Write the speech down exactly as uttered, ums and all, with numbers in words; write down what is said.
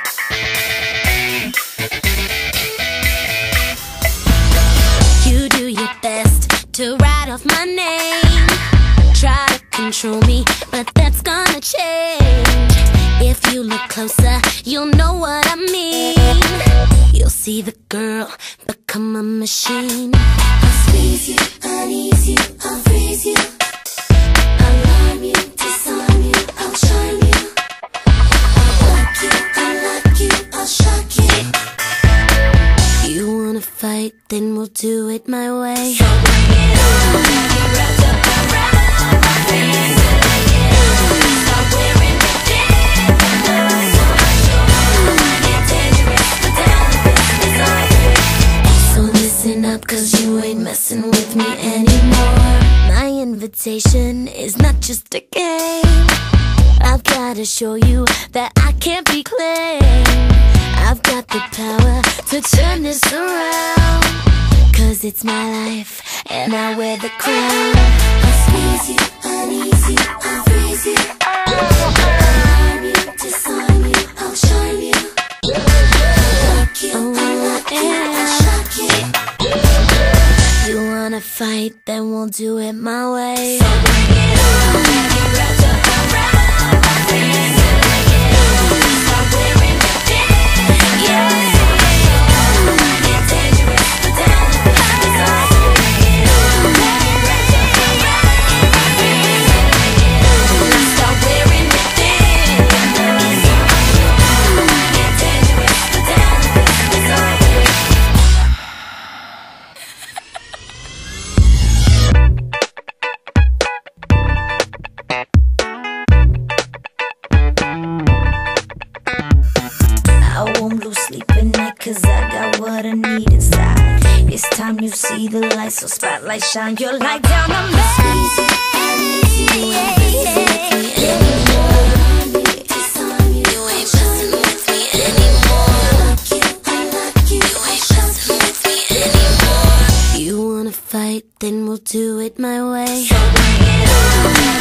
You do your best to write off my name, try to control me, but that's gonna change. If you look closer, you'll know what I mean. You'll see the girl become a machine. I'll squeeze you, unease you, I'll freeze you, alarm you, disarm you, I'll charm you, I'll block you, unlock you, I'll shock you. You wanna fight, then we'll do it my way. So bring it on, get wrapped up around my face. Stop wearing the diamonds on my shoulder. Get dangerous, put down the business on me. So listen up, cause you ain't messing with me anymore. My invitation is not just a game. I've gotta show you that I can't be claimed. I've got the power to turn this around, cause it's my life and I wear the crown. I'll squeeze you, unease you, I'll freeze you, alarm you, disarm you, I'll charm you, block you, unlock you, I'll shock you. You wanna fight, then we'll do it my way. So bring it on, get wrapped up around my face. Stop wearing the diamonds. Yeah. I won't lose sleep at night, cause I got what I need inside. It's time you see the light, so spotlight shine your light down on me. You ain't messing with me anymore. You ain't messing with me anymore. You wanna fight, then we'll do it my way. So bring it on.